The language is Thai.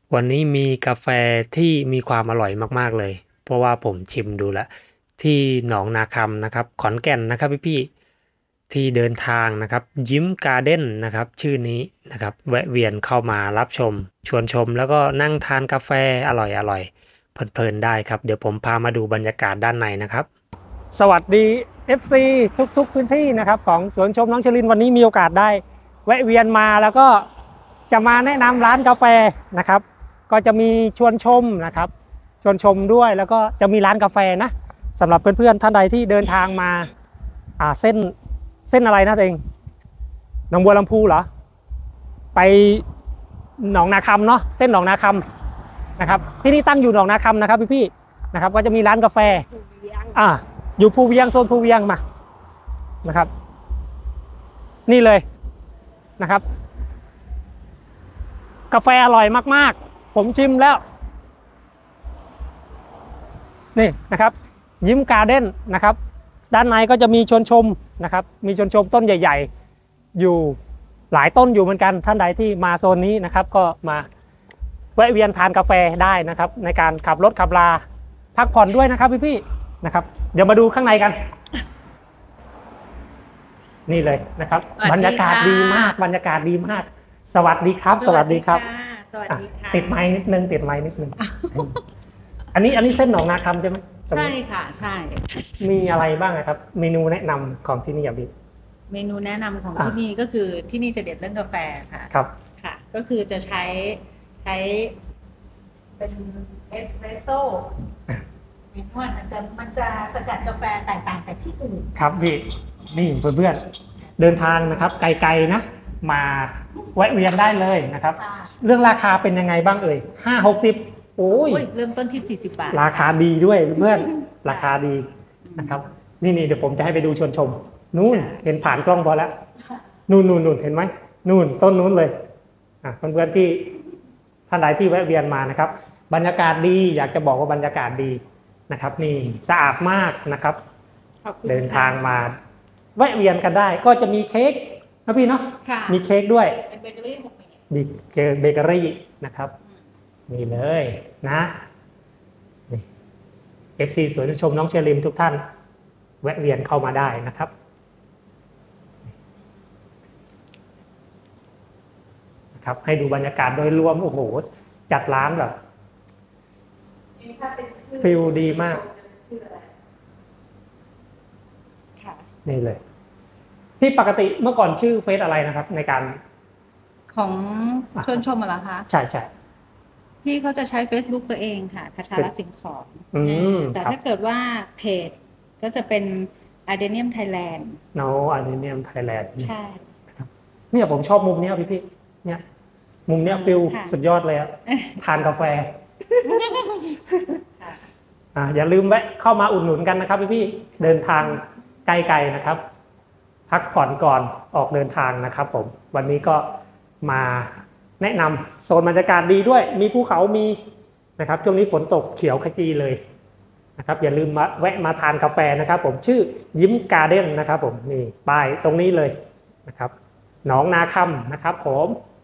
วันนี้มีกาแฟที่มีความอร่อยมากๆเลยเพราะว่าผมชิมดูแล้วที่หนองนาคำนะครับขอนแก่นนะครับพี่ๆที่เดินทางนะครับยิ้มการ์เด้นนะครับชื่อนี้นะครับแวะเวียนเข้ามารับชมชวนชมแล้วก็นั่งทานกาแฟอร่อยๆเพลินๆได้ครับเดี๋ยวผมพามาดูบรรยากาศด้านในนะครับสวัสดี FC ทุกๆพื้นที่นะครับของสวนชมน้องชลินวันนี้มีโอกาสได้แวะเวียนมาแล้วก็จะมาแนะนำร้านกาแฟนะครับ ก็จะมีชวนชมนะครับชวนชมด้วยแล้วก็จะมีร้านกาแฟนะสำหรับเพื่อนๆท่านใดที่เดินทางมาเส้นอะไรนะตัวเองหนองบัวลำพูเหรอไปหนองนาคำเนาะเส้นหนองนาคำนะครับที่นี่ตั้งอยู่หนองนาคำนะครับพี่ๆนะครับก็จะมีร้านกาแฟอยู่ภูเวียงโซนภูเวียงมานะครับนี่เลยนะครับกาแฟอร่อยมากๆผมชิมแล้วนี่นะครับยิ้มการ์เด้นนะครับด้านในก็จะมีชวนชมนะครับมีชวนชมต้นใหญ่ๆอยู่หลายต้นอยู่เหมือนกันท่านใดที่มาโซนนี้นะครับก็มาแวะเวียนทานกาแฟได้นะครับในการขับรถขับลาพักผ่อนด้วยนะครับพี่ๆนะครับเดี๋ยวมาดูข้างในกันนี่เลยนะครับบรรยากาศดีมากบรรยากาศดีมากสวัสดีครับสวัสดีครับสวัสดีค่ะติดไม้นิดนึงติดไม้นิดนึงอันนี้เส้นหนองนาคำใช่ไหมใช่ค่ะใช่มีอะไรบ้างครับเมนูแนะนำของที่นี่ครับพี่เมนูแนะนำของที่นี่ก็คือที่นี่จะเด็ดเรื่องกาแฟค่ะครับค่ะก็คือจะใช้เป็นเอสเปรสโซ่มีนวดมันจะสกัดกาแฟแตกต่างจากที่อื่นครับพี่นี่เพื่อนๆเดินทางนะครับไกลๆนะมาแวะเวียนได้เลยนะครับเรื่องราคาเป็นยังไงบ้างเอ่ย50-60โอ้ยเริ่มต้นที่40 บาทราคาดีด้วยเพื่อนราคาดีนะครับนี่เดี๋ยวผมจะให้ไปดูชวนชมนู่นเห็นผ่านกล้องพอแล้วนู่นเห็นไหมนู่นต้นนู้นเลยเพื่อนๆที่ท่านใดที่แวะเวียนมานะครับบรรยากาศดีอยากจะบอกว่าบรรยากาศดีนะครับนี่สะอาดมากนะครับเดินทางมาแวะเวียนกันได้ก็จะมีเค้กนะพี่เนาะมีเค้กด้วยเป็นเบเกอรี่มีเบเกอรี่นะครับนี่เลยนะนี่ FC สวนชมน้องเชลิมทุกท่านแวะเวียนเข้ามาได้นะครับให้ดูบรรยากาศโดยรวมโอ้โหจัดร้านแบบฟิลดีมากนี่เลยที่ปกติเมื่อก่อนชื่อเฟซอะไรนะครับในการของชวนชมเหรอคะใช่พี่เขาจะใช้ Facebook ตัวเองค่ะคชาลสิงห์ของแต่ถ้าเกิดว่าเพจก็จะเป็น Adenium Thailand โน Adenium Thailand ใช่เนี่ยผมชอบมุมนี้พี่เนี่ยมุมเนี้ยฟิลสุดยอดเลยอะทานกาแฟอย่าลืมแวะเข้ามาอุดหนุนกันนะครับพี่เดินทางไกลๆนะครับพักผ่อนก่อนออกเดินทางนะครับผมวันนี้ก็มาแนะนำโซนบรรยากาศดีด้วยมีภูเขามีนะครับช่วงนี้ฝนตกเขียวขจีเลยนะครับอย่าลืมมาแวะมาทานกาแฟนะครับผมชื่อยิ้มการ์เด้นนะครับผมนี่ป้ายตรงนี้เลยนะครับหนองนาคำนะครับผม